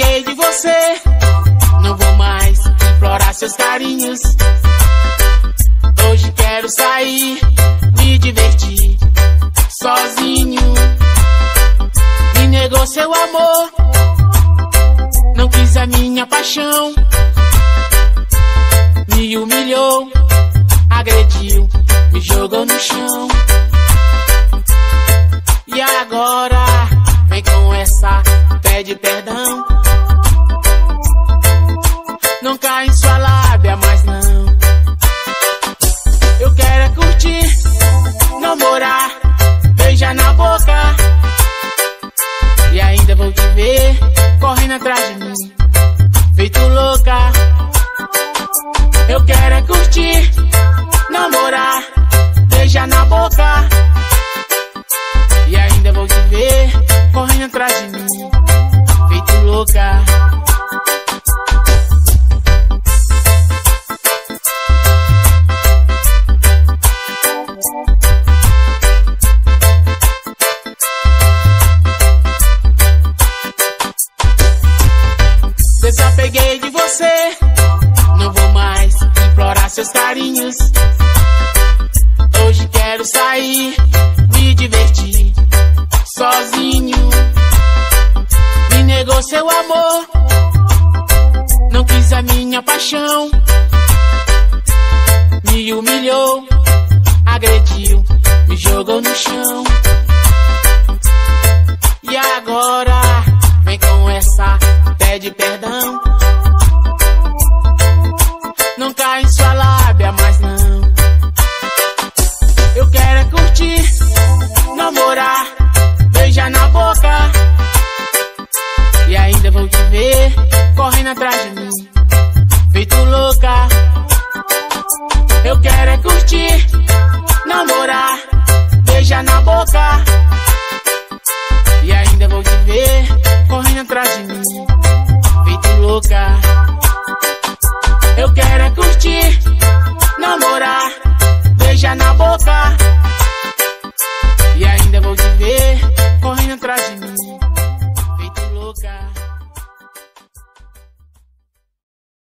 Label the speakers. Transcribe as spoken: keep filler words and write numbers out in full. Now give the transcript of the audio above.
Speaker 1: desapeguei de você, não vou mais implorar seus carinhos. Hoje quero sair, me divertir sozinho. Me negou seu amor, não quis a minha paixão. Me humilhou, agrediu, me jogou no chão. E agora vem com essa, pede perdão. Não cai em sua lábia, mas não. Eu quero é curtir, namorar, beijar na boca. E ainda vou te ver correndo atrás de mim, feito louca. Eu quero é curtir, namorar, beijar na boca. E ainda vou te ver correndo atrás de mim, feito louca. Desapeguei de você, não vou mais implorar seus carinhos. Hoje quero sair, me divertir sozinho. Me negou seu amor, não quis a minha paixão. Me humilhou, agrediu, me jogou no chão. E agora vem com essa, pede perdão. Não cai em sua lábia, mas não. Eu quero é curtir, namorar, beijar na boca. E ainda vou te ver correndo atrás de mim, feito louca. Eu quero é curtir, namorar, beijar na boca. E ainda vou te ver correndo atrás de mim, feito louca. Eu quero é curtir,